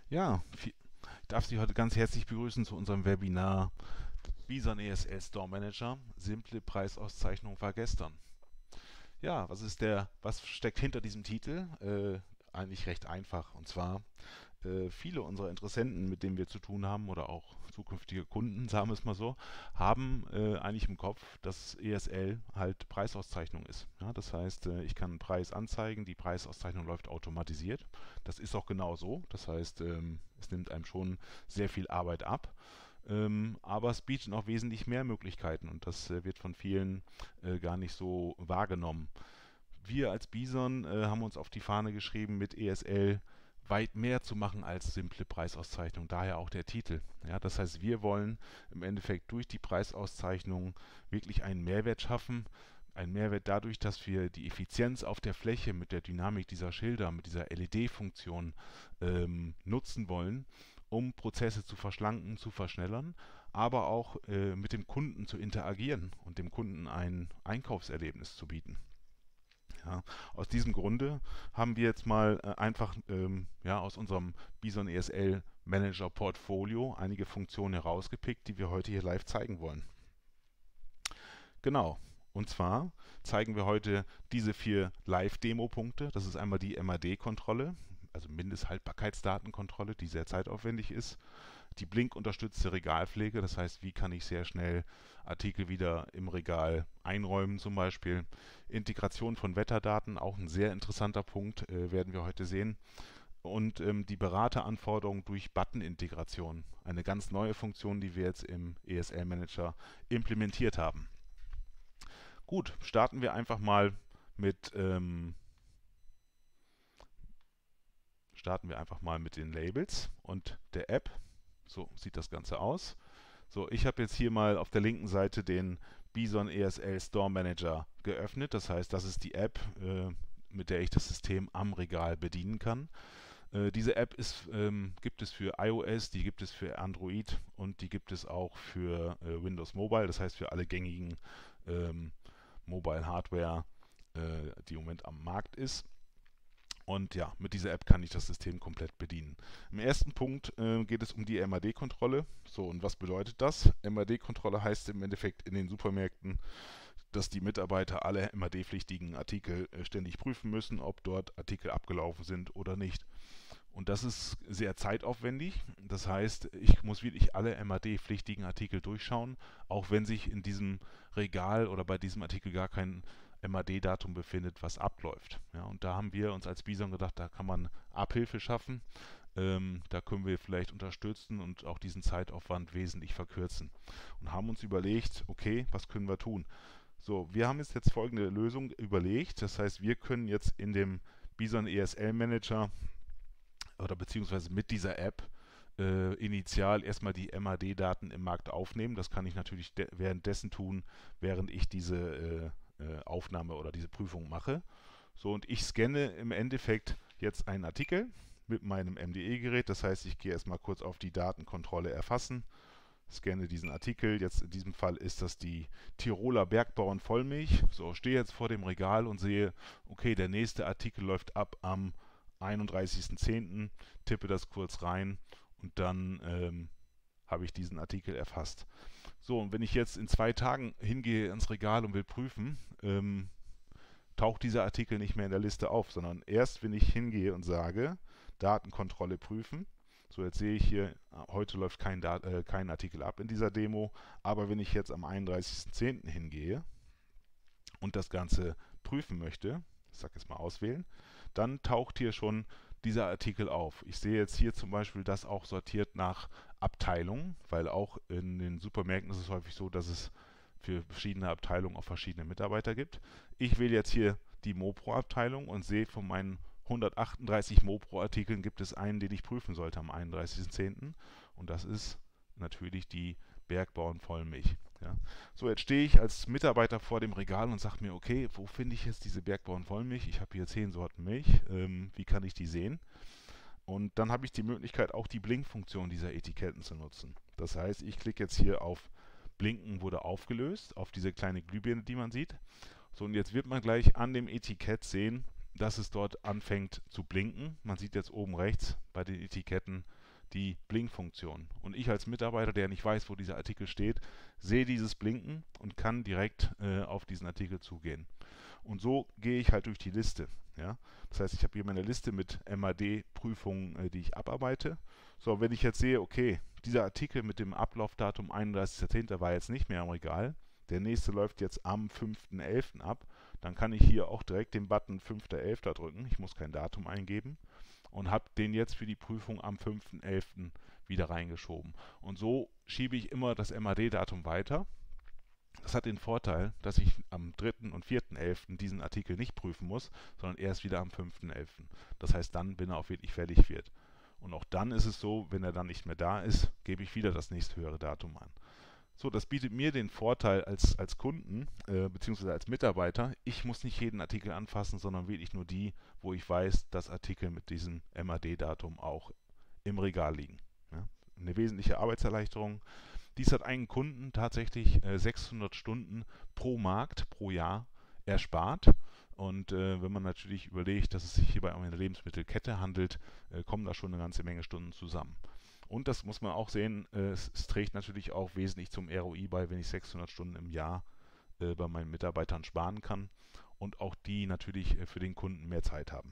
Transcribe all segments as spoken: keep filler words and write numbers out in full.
Ja, vi- ich darf Sie heute ganz herzlich begrüßen zu unserem Webinar Bison E S L Store Manager. Simple Preisauszeichnung war gestern. Ja, was ist der, was steckt hinter diesem Titel? Äh, eigentlich recht einfach. Und zwar äh, viele unserer Interessenten, mit denen wir zu tun haben, oder auch zukünftige Kunden, sagen wir es mal so, haben äh, eigentlich im Kopf, dass E S L halt Preisauszeichnung ist. Ja, das heißt, äh, ich kann einen Preis anzeigen, die Preisauszeichnung läuft automatisiert. Das ist auch genau so. Das heißt, ähm, es nimmt einem schon sehr viel Arbeit ab. Ähm, aber es bietet noch wesentlich mehr Möglichkeiten und das äh, wird von vielen äh, gar nicht so wahrgenommen. Wir als Bison äh, haben uns auf die Fahne geschrieben, mit E S L weit mehr zu machen als simple Preisauszeichnung. Daher auch der Titel. Ja, das heißt, wir wollen im Endeffekt durch die Preisauszeichnung wirklich einen Mehrwert schaffen. Ein Mehrwert dadurch, dass wir die Effizienz auf der Fläche mit der Dynamik dieser Schilder, mit dieser L E D-Funktion ähm, nutzen wollen, um Prozesse zu verschlanken, zu verschnellern, aber auch äh, mit dem Kunden zu interagieren und dem Kunden ein Einkaufserlebnis zu bieten. Ja, aus diesem Grunde haben wir jetzt mal äh, einfach ähm, ja, aus unserem Bison E S L Manager Portfolio einige Funktionen herausgepickt, die wir heute hier live zeigen wollen. Genau. Und zwar zeigen wir heute diese vier Live-Demo-Punkte. Das ist einmal die M A D-Kontrolle, also Mindesthaltbarkeitsdatenkontrolle, die sehr zeitaufwendig ist. Die Blink-unterstützte Regalpflege, das heißt, wie kann ich sehr schnell Artikel wieder im Regal einräumen zum Beispiel. Integration von Wetterdaten, auch ein sehr interessanter Punkt, äh, werden wir heute sehen. Und ähm, die Berateranforderungen durch Button-Integration, eine ganz neue Funktion, die wir jetzt im E S L-Manager implementiert haben. Gut, starten wir einfach mal mit ähm, starten wir einfach mal mit den Labels und der App. So sieht das Ganze aus. So, ich habe jetzt hier mal auf der linken Seite den Bison E S L Store Manager geöffnet. Das heißt, das ist die App, äh, mit der ich das System am Regal bedienen kann. Äh, diese App ist, ähm, gibt es für iOS, die gibt es für Android und die gibt es auch für äh, Windows Mobile. Das heißt, für alle gängigen ähm, Mobile Hardware, äh, die im Moment am Markt ist. Und ja, mit dieser App kann ich das System komplett bedienen. Im ersten Punkt äh, geht es um die M A D-Kontrolle. So, und was bedeutet das? M A D-Kontrolle heißt im Endeffekt in den Supermärkten, dass die Mitarbeiter alle M A D-pflichtigen Artikel äh, ständig prüfen müssen, ob dort Artikel abgelaufen sind oder nicht. Und das ist sehr zeitaufwendig. Das heißt, ich muss wirklich alle M A D-pflichtigen Artikel durchschauen, auch wenn sich in diesem Regal oder bei diesem Artikel gar kein M A D-Datum befindet, was abläuft. Ja, und da haben wir uns als Bison gedacht, da kann man Abhilfe schaffen. Ähm, da können wir vielleicht unterstützen und auch diesen Zeitaufwand wesentlich verkürzen. Und haben uns überlegt, okay, was können wir tun? So, wir haben jetzt, jetzt folgende Lösung überlegt. Das heißt, wir können jetzt in dem Bison E S L Manager oder beziehungsweise mit dieser App äh, initial erstmal die M A D-Daten im Markt aufnehmen. Das kann ich natürlich währenddessen tun, während ich diese äh, äh, Aufnahme oder diese Prüfung mache. So, und ich scanne im Endeffekt jetzt einen Artikel mit meinem M D E-Gerät. Das heißt, ich gehe erstmal kurz auf die Datenkontrolle erfassen, scanne diesen Artikel. Jetzt in diesem Fall ist das die Tiroler Bergbauern Vollmilch. So, stehe jetzt vor dem Regal und sehe, okay, der nächste Artikel läuft ab am einunddreißigsten zehnten, tippe das kurz rein und dann ähm, habe ich diesen Artikel erfasst. So, und wenn ich jetzt in zwei Tagen hingehe ins Regal und will prüfen, ähm, taucht dieser Artikel nicht mehr in der Liste auf, sondern erst, wenn ich hingehe und sage, Datenkontrolle prüfen. So, jetzt sehe ich hier, heute läuft kein, Dat äh, kein Artikel ab in dieser Demo, aber wenn ich jetzt am einunddreißigsten zehnten hingehe und das Ganze prüfen möchte, ich sage jetzt mal auswählen, dann taucht hier schon dieser Artikel auf. Ich sehe jetzt hier zum Beispiel das auch sortiert nach Abteilung, weil auch in den Supermärkten ist es häufig so, dass es für verschiedene Abteilungen auch verschiedene Mitarbeiter gibt. Ich wähle jetzt hier die Mopro-Abteilung und sehe von meinen hundertachtunddreißig Mopro-Artikeln gibt es einen, den ich prüfen sollte am einunddreißigsten zehnten und das ist natürlich die Bergbauern Vollmilch. Ja. So, jetzt stehe ich als Mitarbeiter vor dem Regal und sage mir, okay, wo finde ich jetzt diese Bergbauern Vollmilch? Ich habe hier zehn Sorten Milch, ähm, wie kann ich die sehen? Und dann habe ich die Möglichkeit, auch die Blinkfunktion dieser Etiketten zu nutzen. Das heißt, ich klicke jetzt hier auf Blinken wurde aufgelöst, auf diese kleine Glühbirne, die man sieht. So, und jetzt wird man gleich an dem Etikett sehen, dass es dort anfängt zu blinken. Man sieht jetzt oben rechts bei den Etiketten, die Blinkfunktion. Und ich als Mitarbeiter, der nicht weiß, wo dieser Artikel steht, sehe dieses Blinken und kann direkt äh, auf diesen Artikel zugehen. Und so gehe ich halt durch die Liste. Ja? Das heißt, ich habe hier meine Liste mit M A D-Prüfungen, äh, die ich abarbeite. So, wenn ich jetzt sehe, okay, dieser Artikel mit dem Ablaufdatum einunddreißigster zehnter war jetzt nicht mehr im Regal, der nächste läuft jetzt am fünften elften ab, dann kann ich hier auch direkt den Button fünfter elfter drücken. Ich muss kein Datum eingeben und habe den jetzt für die Prüfung am fünften elften wieder reingeschoben. Und so schiebe ich immer das M A D-Datum weiter. Das hat den Vorteil, dass ich am dritten und vierten elften diesen Artikel nicht prüfen muss, sondern erst wieder am fünften elften Das heißt dann, wenn er auch wirklich fällig wird. Und auch dann ist es so, wenn er dann nicht mehr da ist, gebe ich wieder das nächsthöhere Datum an. So, das bietet mir den Vorteil als, als Kunden äh, bzw. als Mitarbeiter, ich muss nicht jeden Artikel anfassen, sondern wirklich nur die, wo ich weiß, dass Artikel mit diesem M A D-Datum auch im Regal liegen. Ja? Eine wesentliche Arbeitserleichterung. Dies hat einen Kunden tatsächlich äh, sechshundert Stunden pro Markt pro Jahr erspart. Und äh, wenn man natürlich überlegt, dass es sich hierbei um eine Lebensmittelkette handelt, äh, kommen da schon eine ganze Menge Stunden zusammen. Und das muss man auch sehen, äh, es, es trägt natürlich auch wesentlich zum R O I bei, wenn ich sechshundert Stunden im Jahr äh, bei meinen Mitarbeitern sparen kann und auch die natürlich äh, für den Kunden mehr Zeit haben.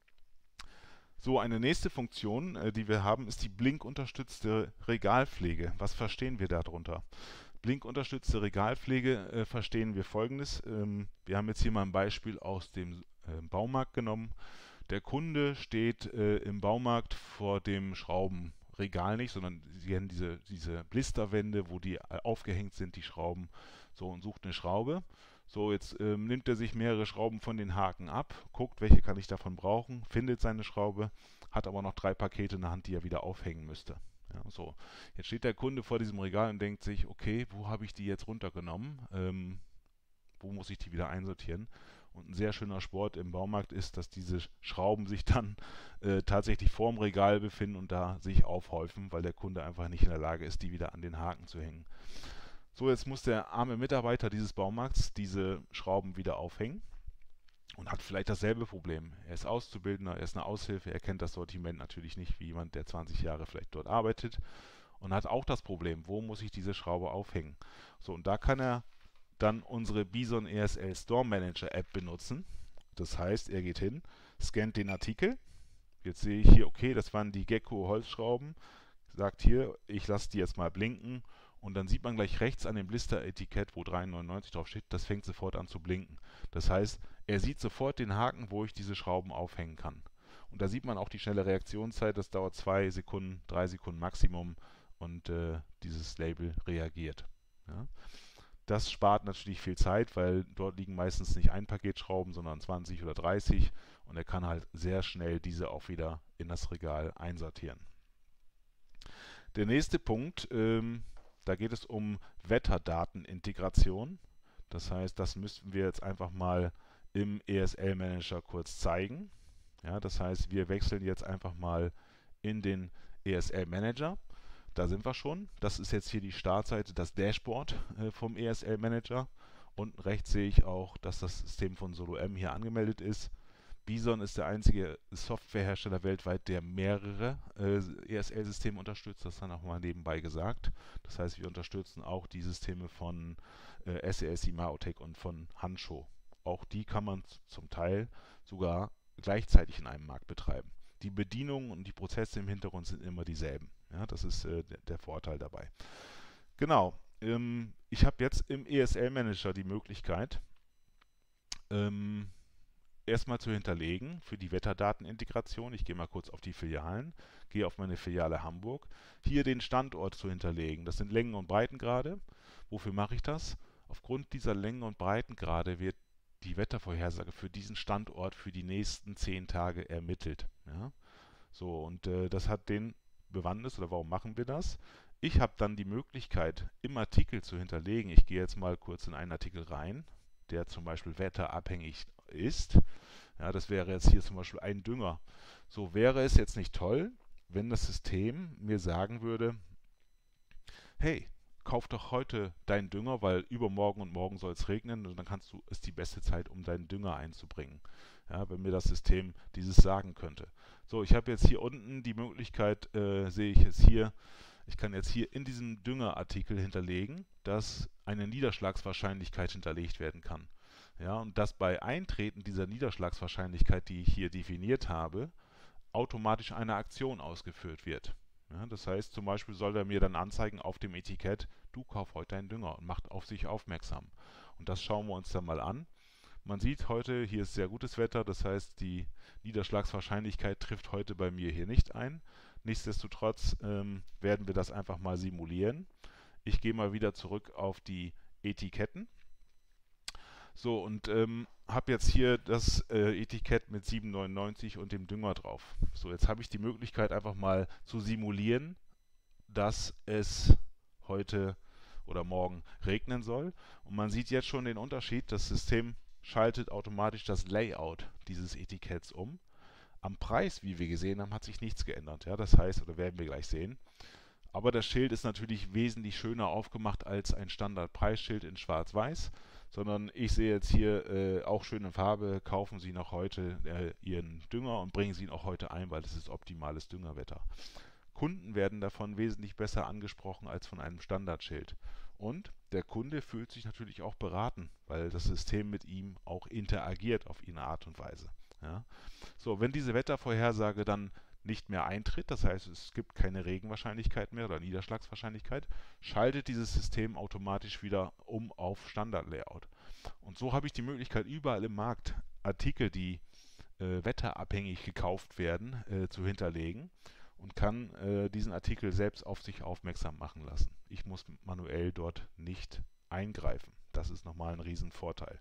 So, eine nächste Funktion, äh, die wir haben, ist die Blink-unterstützte Regalpflege. Was verstehen wir darunter? Blink-unterstützte Regalpflege äh, verstehen wir Folgendes. Ähm, wir haben jetzt hier mal ein Beispiel aus dem äh, Baumarkt genommen. Der Kunde steht äh, im Baumarkt vor dem Schraubenregal nicht, sondern Sie haben diese, diese Blisterwände, wo die äh, aufgehängt sind, die Schrauben, so, und sucht eine Schraube. So, jetzt ähm, nimmt er sich mehrere Schrauben von den Haken ab, guckt, welche kann ich davon brauchen, findet seine Schraube, hat aber noch drei Pakete in der Hand, die er wieder aufhängen müsste. Ja, so. Jetzt steht der Kunde vor diesem Regal und denkt sich, okay, wo habe ich die jetzt runtergenommen? Ähm, wo muss ich die wieder einsortieren? Und ein sehr schöner Sport im Baumarkt ist, dass diese Schrauben sich dann äh, tatsächlich vorm Regal befinden und da sich aufhäufen, weil der Kunde einfach nicht in der Lage ist, die wieder an den Haken zu hängen. So, jetzt muss der arme Mitarbeiter dieses Baumarkts diese Schrauben wieder aufhängen und hat vielleicht dasselbe Problem. Er ist Auszubildender, er ist eine Aushilfe, er kennt das Sortiment natürlich nicht wie jemand, der zwanzig Jahre vielleicht dort arbeitet und hat auch das Problem, wo muss ich diese Schraube aufhängen. So, und da kann er dann unsere Bison E S L Store Manager App benutzen. Das heißt, er geht hin, scannt den Artikel. Jetzt sehe ich hier, okay, das waren die Gecko Holzschrauben. Sagt hier, ich lasse die jetzt mal blinken. Und dann sieht man gleich rechts an dem Blister-Etikett, wo drei neunundneunzig drauf steht, das fängt sofort an zu blinken. Das heißt, er sieht sofort den Haken, wo ich diese Schrauben aufhängen kann. Und da sieht man auch die schnelle Reaktionszeit, das dauert zwei Sekunden, drei Sekunden Maximum und äh, dieses Label reagiert. Ja. Das spart natürlich viel Zeit, weil dort liegen meistens nicht ein Paket Schrauben, sondern zwanzig oder dreißig und er kann halt sehr schnell diese auch wieder in das Regal einsortieren. Der nächste Punkt, ähm, da geht es um Wetterdatenintegration. Das heißt, das müssten wir jetzt einfach mal im E S L Manager kurz zeigen. Ja, das heißt, wir wechseln jetzt einfach mal in den E S L Manager. Da sind wir schon. Das ist jetzt hier die Startseite, das Dashboard äh, vom E S L Manager. Unten rechts sehe ich auch, dass das System von SoloM hier angemeldet ist. Bison ist der einzige Softwarehersteller weltweit, der mehrere äh, E S L-Systeme unterstützt. Das dann auch mal nebenbei gesagt. Das heißt, wir unterstützen auch die Systeme von äh, S E S, Imaotec und von Hansho. Auch die kann man zum Teil sogar gleichzeitig in einem Markt betreiben. Die Bedienungen und die Prozesse im Hintergrund sind immer dieselben. Ja, das ist äh, der, der Vorteil dabei. Genau. Ähm, ich habe jetzt im E S L Manager die Möglichkeit, ähm, erstmal zu hinterlegen für die Wetterdatenintegration. Ich gehe mal kurz auf die Filialen, gehe auf meine Filiale Hamburg. Hier den Standort zu hinterlegen. Das sind Längen- und Breitengrade. Wofür mache ich das? Aufgrund dieser Längen- und Breitengrade wird die Wettervorhersage für diesen Standort für die nächsten zehn Tage ermittelt. Ja? So, und äh, das hat den Bewandtnis, oder warum machen wir das? Ich habe dann die Möglichkeit, im Artikel zu hinterlegen. Ich gehe jetzt mal kurz in einen Artikel rein, der zum Beispiel wetterabhängig ist. Ja, das wäre jetzt hier zum Beispiel ein Dünger. So, wäre es jetzt nicht toll, wenn das System mir sagen würde, hey, kauf doch heute deinen Dünger, weil übermorgen und morgen soll es regnen und dann kannst du, ist die beste Zeit, um deinen Dünger einzubringen. ja, wenn mir das System dieses sagen könnte. So, ich habe jetzt hier unten die Möglichkeit, äh, sehe ich jetzt hier, ich kann jetzt hier in diesem Düngerartikel hinterlegen, dass eine Niederschlagswahrscheinlichkeit hinterlegt werden kann. Ja, und dass bei Eintreten dieser Niederschlagswahrscheinlichkeit, die ich hier definiert habe, automatisch eine Aktion ausgeführt wird. Ja, das heißt, zum Beispiel soll er mir dann anzeigen auf dem Etikett, du kauf heute einen Dünger und macht auf sich aufmerksam. Und das schauen wir uns dann mal an. Man sieht heute, hier ist sehr gutes Wetter, das heißt, die Niederschlagswahrscheinlichkeit trifft heute bei mir hier nicht ein. Nichtsdestotrotz ähm, werden wir das einfach mal simulieren. Ich gehe mal wieder zurück auf die Etiketten. So, und ähm, habe jetzt hier das äh, Etikett mit sieben neunundneunzig und dem Dünger drauf. So, jetzt habe ich die Möglichkeit einfach mal zu simulieren, dass es heute oder morgen regnen soll. Und man sieht jetzt schon den Unterschied. Das System schaltet automatisch das Layout dieses Etiketts um. Am Preis, wie wir gesehen haben, hat sich nichts geändert. Ja, das heißt, oder werden wir gleich sehen. Aber das Schild ist natürlich wesentlich schöner aufgemacht als ein Standardpreisschild in Schwarz-Weiß, sondern ich sehe jetzt hier äh, auch schöne Farbe, kaufen Sie noch heute äh, Ihren Dünger und bringen Sie ihn auch heute ein, weil es ist optimales Düngerwetter. Kunden werden davon wesentlich besser angesprochen als von einem Standardschild. Und der Kunde fühlt sich natürlich auch beraten, weil das System mit ihm auch interagiert auf eine Art und Weise. Ja. So, wenn diese Wettervorhersage dann nicht mehr eintritt, das heißt, es gibt keine Regenwahrscheinlichkeit mehr oder Niederschlagswahrscheinlichkeit, schaltet dieses System automatisch wieder um auf Standardlayout. Und so habe ich die Möglichkeit, überall im Markt Artikel, die äh, wetterabhängig gekauft werden, äh, zu hinterlegen und kann äh, diesen Artikel selbst auf sich aufmerksam machen lassen. Ich muss manuell dort nicht eingreifen. Das ist nochmal ein Riesenvorteil.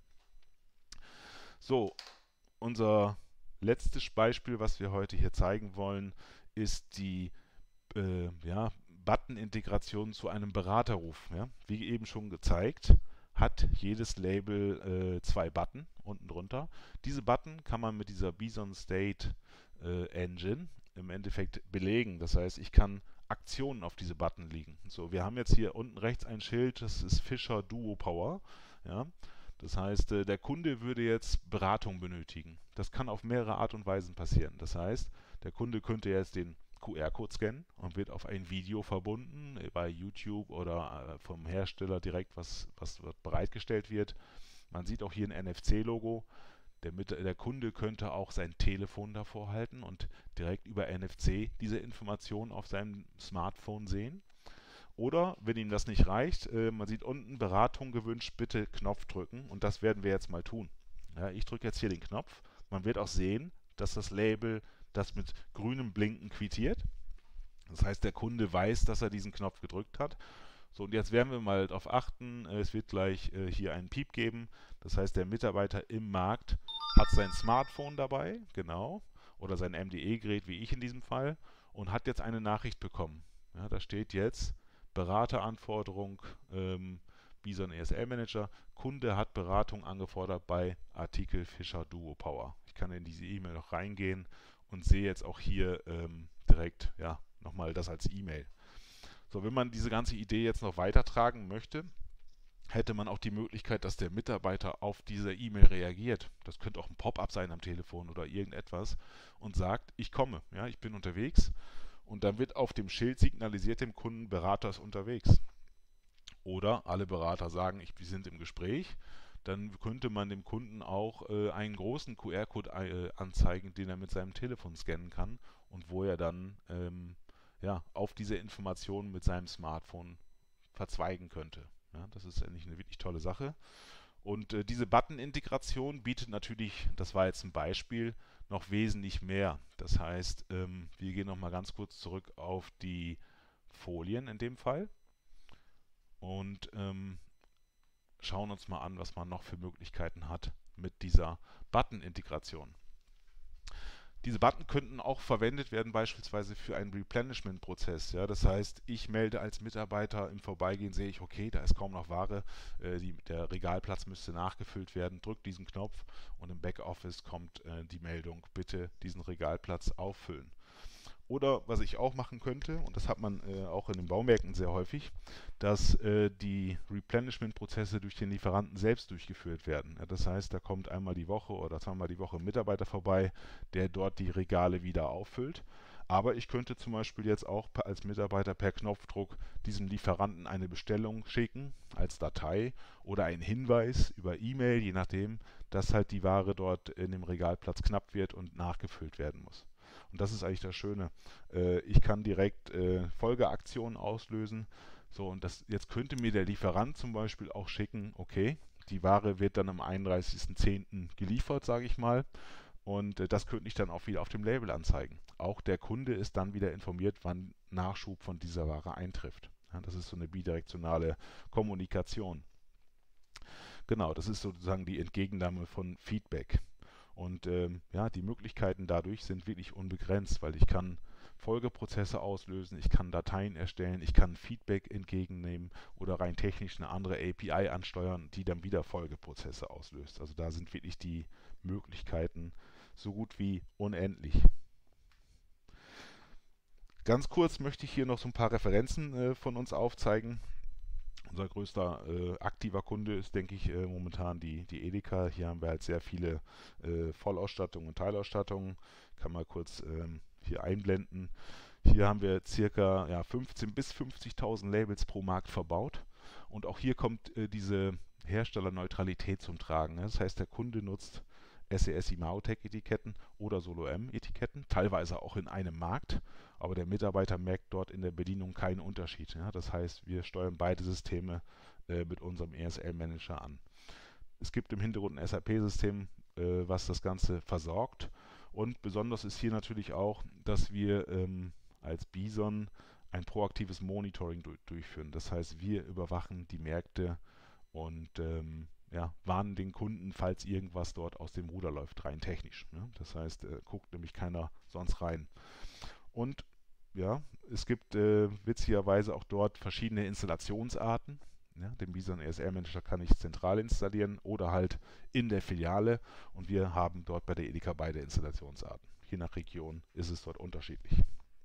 So, unser letztes Beispiel, was wir heute hier zeigen wollen, ist die äh, ja, Button-Integration zu einem Beraterruf. Ja? Wie eben schon gezeigt, hat jedes Label äh, zwei Button unten drunter. Diese Button kann man mit dieser Bison State äh, Engine im Endeffekt belegen. Das heißt, ich kann Aktionen auf diese Button legen. So, wir haben jetzt hier unten rechts ein Schild, das ist Fischer Duo Power. Ja? Das heißt, der Kunde würde jetzt Beratung benötigen. Das kann auf mehrere Art und Weisen passieren. Das heißt, der Kunde könnte jetzt den Q R-Code scannen und wird auf ein Video verbunden, bei YouTube oder vom Hersteller direkt, was, was bereitgestellt wird. Man sieht auch hier ein N F C-Logo. Der, der Kunde könnte auch sein Telefon davor halten und direkt über N F C diese Informationen auf seinem Smartphone sehen. Oder, wenn ihm das nicht reicht, äh, man sieht unten Beratung gewünscht, bitte Knopf drücken und das werden wir jetzt mal tun. Ja, ich drücke jetzt hier den Knopf. Man wird auch sehen, dass das Label das mit grünem Blinken quittiert. Das heißt, der Kunde weiß, dass er diesen Knopf gedrückt hat. So, und jetzt werden wir mal darauf achten, es wird gleich äh, hier einen Piep geben. Das heißt, der Mitarbeiter im Markt hat sein Smartphone dabei, genau, oder sein M D E-Gerät, wie ich in diesem Fall, und hat jetzt eine Nachricht bekommen. Ja, da steht jetzt Berateranforderung, ähm, Bison E S L Manager, Kunde hat Beratung angefordert bei Artikel Fischer Duo Power. Ich kann in diese E-Mail noch reingehen und sehe jetzt auch hier ähm, direkt, ja, nochmal das als E-Mail. So, wenn man diese ganze Idee jetzt noch weitertragen möchte, hätte man auch die Möglichkeit, dass der Mitarbeiter auf diese E-Mail reagiert. Das könnte auch ein Pop-up sein am Telefon oder irgendetwas und sagt, ich komme, ja, ich bin unterwegs. Und dann wird auf dem Schild signalisiert dem Kunden, Berater ist unterwegs. Oder alle Berater sagen, ich, wir sind im Gespräch. Dann könnte man dem Kunden auch äh, einen großen Q R-Code äh, anzeigen, den er mit seinem Telefon scannen kann und wo er dann ähm, ja, auf diese Informationen mit seinem Smartphone verzweigen könnte. Ja, das ist eigentlich eine wirklich tolle Sache. Und äh, diese Button-Integration bietet natürlich, das war jetzt ein Beispiel, noch wesentlich mehr. Das heißt, ähm, wir gehen nochmal ganz kurz zurück auf die Folien in dem Fall und ähm, schauen uns mal an, was man noch für Möglichkeiten hat mit dieser Button-Integration. Diese Button könnten auch verwendet werden, beispielsweise für einen Replenishment-Prozess. Ja, das heißt, ich melde als Mitarbeiter im Vorbeigehen, sehe ich, okay, da ist kaum noch Ware, äh, die, der Regalplatz müsste nachgefüllt werden, drücke diesen Knopf und im Backoffice kommt äh, die Meldung, bitte diesen Regalplatz auffüllen. Oder was ich auch machen könnte, und das hat man äh, auch in den Baumärkten sehr häufig, dass äh, die Replenishment-Prozesse durch den Lieferanten selbst durchgeführt werden. Ja, das heißt, da kommt einmal die Woche oder zweimal die Woche ein Mitarbeiter vorbei, der dort die Regale wieder auffüllt. Aber ich könnte zum Beispiel jetzt auch als Mitarbeiter per Knopfdruck diesem Lieferanten eine Bestellung schicken als Datei oder einen Hinweis über E-Mail, je nachdem, dass halt die Ware dort in dem Regalplatz knapp wird und nachgefüllt werden muss. Und das ist eigentlich das Schöne. Äh, ich kann direkt äh, Folgeaktionen auslösen. So, und das, jetzt könnte mir der Lieferant zum Beispiel auch schicken, okay, die Ware wird dann am einunddreißigsten zehnten geliefert, sage ich mal. Und äh, das könnte ich dann auch wieder auf dem Label anzeigen. Auch der Kunde ist dann wieder informiert, wann Nachschub von dieser Ware eintrifft. Ja, das ist so eine bidirektionale Kommunikation. Genau, das ist sozusagen die Entgegennahme von Feedback. Und ähm, ja, die Möglichkeiten dadurch sind wirklich unbegrenzt, weil ich kann Folgeprozesse auslösen, ich kann Dateien erstellen, ich kann Feedback entgegennehmen oder rein technisch eine andere A P I ansteuern, die dann wieder Folgeprozesse auslöst. Also da sind wirklich die Möglichkeiten so gut wie unendlich. Ganz kurz möchte ich hier noch so ein paar Referenzen äh, von uns aufzeigen. Unser größter äh, aktiver Kunde ist, denke ich, äh, momentan die, die Edeka. Hier haben wir halt sehr viele äh, Vollausstattungen und Teilausstattungen. Ich kann mal kurz ähm, hier einblenden. Hier haben wir circa ja, fünfzehntausend bis fünfzigtausend Labels pro Markt verbaut. Und auch hier kommt äh, diese Herstellerneutralität zum Tragen. Ne? Das heißt, der Kunde nutzt S E S I Mautec-Etiketten oder Solo-M-Etiketten, teilweise auch in einem Markt, aber der Mitarbeiter merkt dort in der Bedienung keinen Unterschied. Ja? Das heißt, wir steuern beide Systeme äh, mit unserem E S L-Manager an. Es gibt im Hintergrund ein S A P-System, äh, was das Ganze versorgt, und besonders ist hier natürlich auch, dass wir ähm, als Bison ein proaktives Monitoring du durchführen. Das heißt, wir überwachen die Märkte und ähm, ja, warnen den Kunden, falls irgendwas dort aus dem Ruder läuft, rein technisch. Ne? Das heißt, äh, guckt nämlich keiner sonst rein. Und ja, es gibt äh, witzigerweise auch dort verschiedene Installationsarten. Ja, den Bison E S L-Manager kann ich zentral installieren oder halt in der Filiale, und wir haben dort bei der Edeka beide Installationsarten. Je nach Region ist es dort unterschiedlich.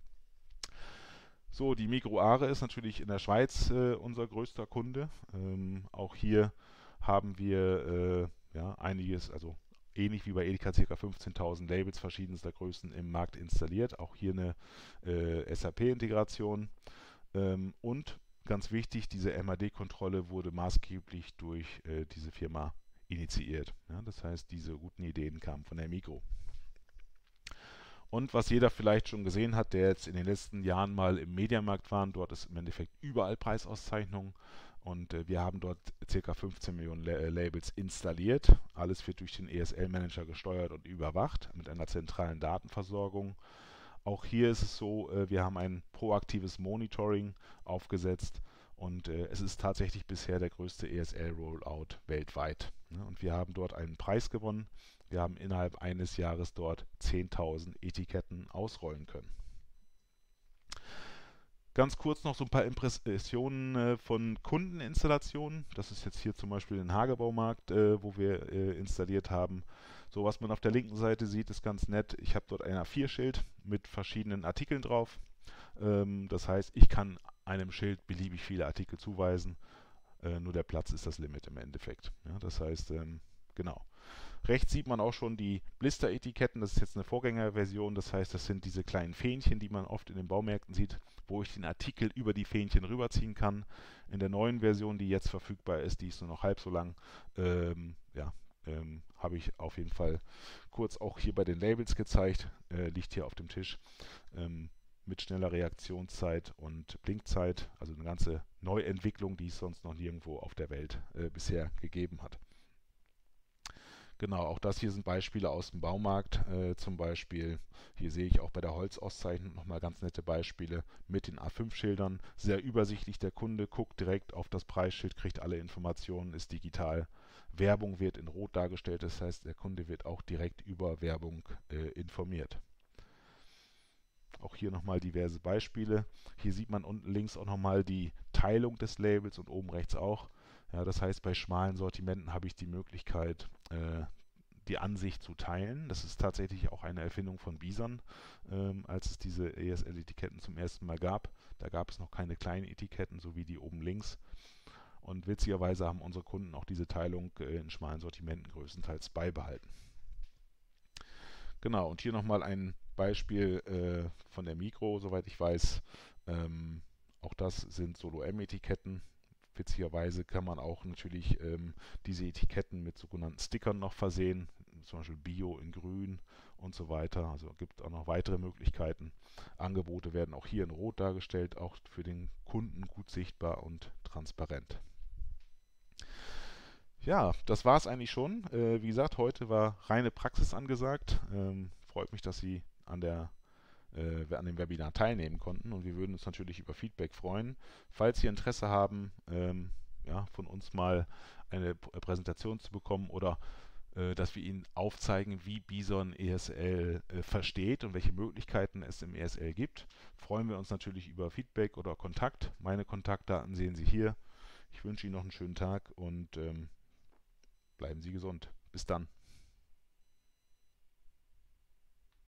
So, die Migros Aare ist natürlich in der Schweiz äh, unser größter Kunde. Ähm, auch hier haben wir äh, ja, einiges, also ähnlich wie bei Edeka ca. fünfzehntausend Labels verschiedenster Größen im Markt installiert. Auch hier eine äh, S A P-Integration. Ähm, und ganz wichtig, diese M A D-Kontrolle wurde maßgeblich durch äh, diese Firma initiiert. Ja, das heißt, diese guten Ideen kamen von der Migros. Und was jeder vielleicht schon gesehen hat, der jetzt in den letzten Jahren mal im Mediamarkt war, dort ist im Endeffekt überall Preisauszeichnung. Und äh, wir haben dort ca. fünfzehn Millionen La Labels installiert. Alles wird durch den E S L-Manager gesteuert und überwacht mit einer zentralen Datenversorgung. Auch hier ist es so, äh, wir haben ein proaktives Monitoring aufgesetzt, und äh, es ist tatsächlich bisher der größte E S L-Rollout weltweit. Ne? Und wir haben dort einen Preis gewonnen. Wir haben innerhalb eines Jahres dort zehntausend Etiketten ausrollen können. Ganz kurz noch so ein paar Impressionen äh, von Kundeninstallationen. Das ist jetzt hier zum Beispiel den Hagebaumarkt, äh, wo wir äh, installiert haben. So, was man auf der linken Seite sieht, ist ganz nett. Ich habe dort ein A vier Schild mit verschiedenen Artikeln drauf. Ähm, das heißt, ich kann einem Schild beliebig viele Artikel zuweisen. Äh, nur der Platz ist das Limit im Endeffekt. Ja, das heißt, ähm, genau. Rechts sieht man auch schon die Blister-Etiketten. Das ist jetzt eine Vorgängerversion. Das heißt, das sind diese kleinen Fähnchen, die man oft in den Baumärkten sieht, wo ich den Artikel über die Fähnchen rüberziehen kann. In der neuen Version, die jetzt verfügbar ist, die ist nur noch halb so lang, ähm, ja, ähm, habe ich auf jeden Fall kurz auch hier bei den Labels gezeigt. Äh, liegt hier auf dem Tisch. Ähm, mit schneller Reaktionszeit und Blinkzeit. Also eine ganze Neuentwicklung, die es sonst noch nirgendwo auf der Welt äh, bisher gegeben hat. Genau, auch das hier sind Beispiele aus dem Baumarkt. Äh, zum Beispiel, hier sehe ich auch bei der Holzauszeichnung nochmal ganz nette Beispiele mit den A fünf Schildern. Sehr übersichtlich, der Kunde guckt direkt auf das Preisschild, kriegt alle Informationen, ist digital. Werbung wird in Rot dargestellt, das heißt, der Kunde wird auch direkt über Werbung äh, informiert. Auch hier nochmal diverse Beispiele. Hier sieht man unten links auch nochmal die Teilung des Labels und oben rechts auch. Ja, das heißt, bei schmalen Sortimenten habe ich die Möglichkeit, äh, die Ansicht zu teilen. Das ist tatsächlich auch eine Erfindung von Bison, ähm, als es diese E S L-Etiketten zum ersten Mal gab. Da gab es noch keine kleinen Etiketten, so wie die oben links. Und witzigerweise haben unsere Kunden auch diese Teilung äh, in schmalen Sortimenten größtenteils beibehalten. Genau, und hier nochmal ein Beispiel äh, von der Migros, soweit ich weiß. Ähm, auch das sind Solo-M-Etiketten. Witzigerweise kann man auch natürlich ähm, diese Etiketten mit sogenannten Stickern noch versehen, zum Beispiel Bio in grün und so weiter. Also gibt auch noch weitere Möglichkeiten. Angebote werden auch hier in Rot dargestellt, auch für den Kunden gut sichtbar und transparent. Ja, das war es eigentlich schon. Äh, wie gesagt, heute war reine Praxis angesagt. Ähm, freut mich, dass Sie an der äh, an dem Webinar teilnehmen konnten, und wir würden uns natürlich über Feedback freuen. Falls Sie Interesse haben, ähm, ja, von uns mal eine P- Präsentation zu bekommen oder äh, dass wir Ihnen aufzeigen, wie Bison E S L äh, versteht und welche Möglichkeiten es im E S L gibt, freuen wir uns natürlich über Feedback oder Kontakt. Meine Kontaktdaten sehen Sie hier. Ich wünsche Ihnen noch einen schönen Tag und ähm, bleiben Sie gesund. Bis dann.